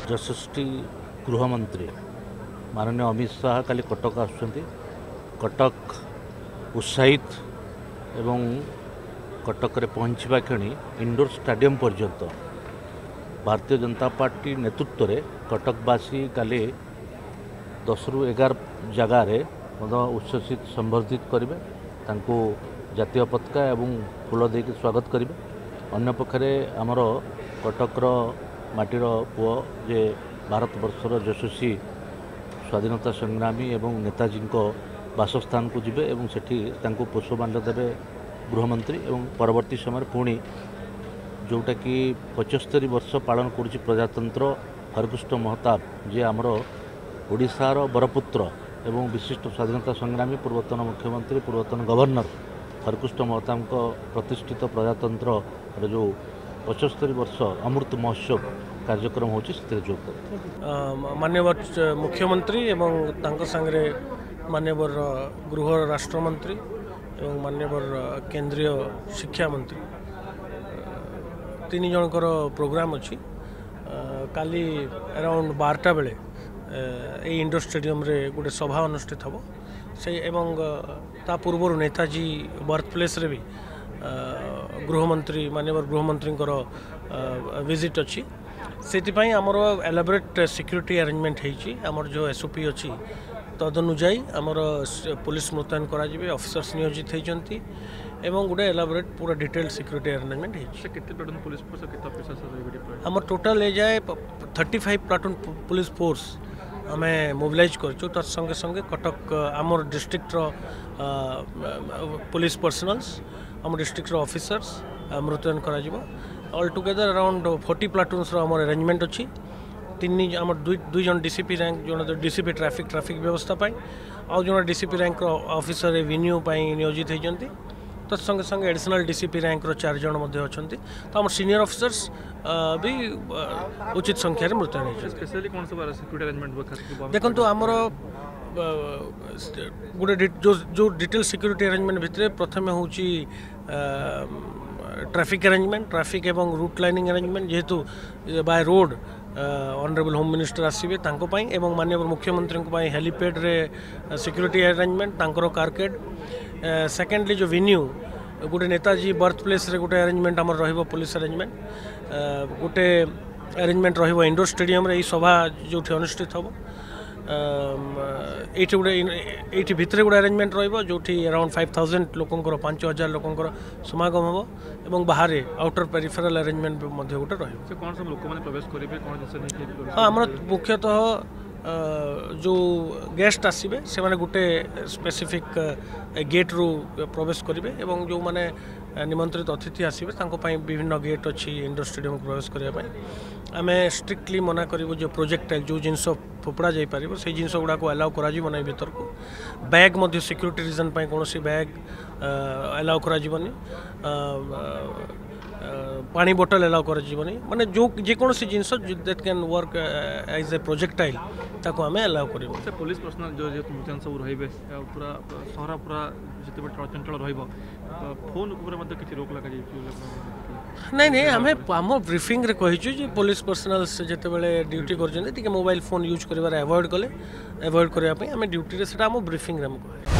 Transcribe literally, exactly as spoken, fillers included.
यशस्वी गृहमंत्री माननीय अमित शाह काली कटक आसुँच कटक उत्साहित एवं कटक रे पहुँचवा क्षणी इंडोर स्टेडियम पर्यंत भारतीय जनता पार्टी नेतृत्व रे कटकवासी काली दस रु एगार जगार उच्छ्वसित संबर्धित करेंगे जातीय पताका एवं फूल देकी स्वागत करेंगे अन्य पक्षरे आमर कटकर माटीर पुओ जे भारत वर्षर यशस्वी स्वाधीनता संग्रामी एवं नेताजी बासस्थान को जिबे एवं सेठी तांको पुष्पमाल्य देवे गृहमंत्री एवं परवर्ती समय पुणी जोटा कि पचस्तरी वर्ष पालन करुच्ची प्रजातंत्र हरकृष्ण महताब जे आमर ओडिशार बरपुत्र एवं विशिष्ट स्वाधीनता संग्रामी पूर्वतन मुख्यमंत्री पूर्वतन गवर्नर हरकृष्ण महताब को प्रतिष्ठित प्रजातंत्र जो पचस्तरी वर्ष अमृत महोत्सव कार्यक्रम होची जोग माननीय मुख्यमंत्री एवं तांको संगे माननीय गृह राष्ट्रमंत्री एवं माननीय केंद्रीय शिक्षा मंत्री तीन जनकर प्रोग्राम अच्छी काली अराउंड बारटा बेले ए इंडोर स्टेडियम रे गोटे सभा अनुष्ठित हम से एवं ता पूर्व नेताजी बर्थ प्लेस रे भी गृहमंत्री माननीय गृहमंत्री विजिट अच्छी से आमर एलाबोरेट सिक्यूरीटी अरेंजमेंट होमर जो एसओपी अच्छी तदनुजाई आमर पुलिस मुतयन करा ऑफिसर्स नियोजित होती एवं गोटे एलाबोरेट पूरा detail security arrangement police force आमर टोटल ए जाए thirty five platoon police force आम मोबिलाइज करूँ तर संगे संगे कटक आमर डिस्ट्रिक्ट पुलिस पर्सनल्स आम डिस्ट्रिक्ट ऑफिसर्स मुतयन करा all together around forty platoons आमर अरेंजमेंट अच्छी तीन आम दुई जन डीसीपी रैंक जो डीसीपी ट्रैफिक ट्रैफिक व्यवस्था आउ जो डीसीपी रैंक ऑफिसर रेवेन्यू नियोजित होती तत्संगे संगे एडिशनल डीसीपी रैंक चार जन अच्छा तो आम सीनियर ऑफिसर्स भी उचित संख्यार मुतयन देखो आमर गोटे जो जो डिटेल सिक्यूरीटी अरेंजमेंट भितर प्रथम हूँ ट्रैफिक अरेंजमेंट ट्रैफिक एवं रूट लाइनिंग अरेंजमेंट जेहेतु by road honourable home minister आसवे एवं माननीय मुख्यमंत्री हेलीपैड रे सिक्यूरीटी अरेंजमेंट तांकर कारकेड सेकेंडली जो वेन्यू गोटे नेताजी बर्थ प्लेस रे गोटे अरेंजमेंट आमर रहिबो पुलिस अरेंजमेंट गोटे अरेंजमेंट रहिबो इंडोर स्टेडियम रे सभा जो अनुष्ठित हम ये गोटे ये भितर गोटे अरेंजमेंट रो अराउंड फाइव थाउजेंड लोकंर पांच हजार लोकंर समागम हम एवं बाहर आउटर पेरिफेरल अरेंजमेंट गोटे हाँ आम मुख्यतः जो गेस्ट आसवे से माने गोटे स्पेसिफिक गेट रू प्रवेश करेंगे एवं जो माने निमंत्रित अतिथि आसवे विभिन्न गेट अच्छी इंडोर स्टेडियम प्रवेश करने आम स्ट्रिक्टली मना करूँ जो प्रोजेक्टाइल जो जिनस फोपड़ा जापर से जिनस गुड़ा को अलाउ करा भीतर को बैग सिक्यूरीटी रिजन कौन बैग अलाउ करा पानी बोतल अलाउ कर माने जो जेकोसी जिनस that can work as a projectile ताको आमे अलाउ करिवो से पुलिस पर्सनल जो जे मुतयन सब रहिबे पूरा सहरा पूरा जते चंचल रहिबो फोन ऊपर मते किछि रोक लगा जाई नहीं नहीं हमें आम ब्रीफिंग रे कहिछु जे पुलिस पर्सनल से जते बेले ड्यूटी करजन टिके मोबाइल फोन यूज करिवार अवॉइड कले अवॉइड करिया पई हमें ड्यूटी रे सेटा हम ब्रीफिंग रे हम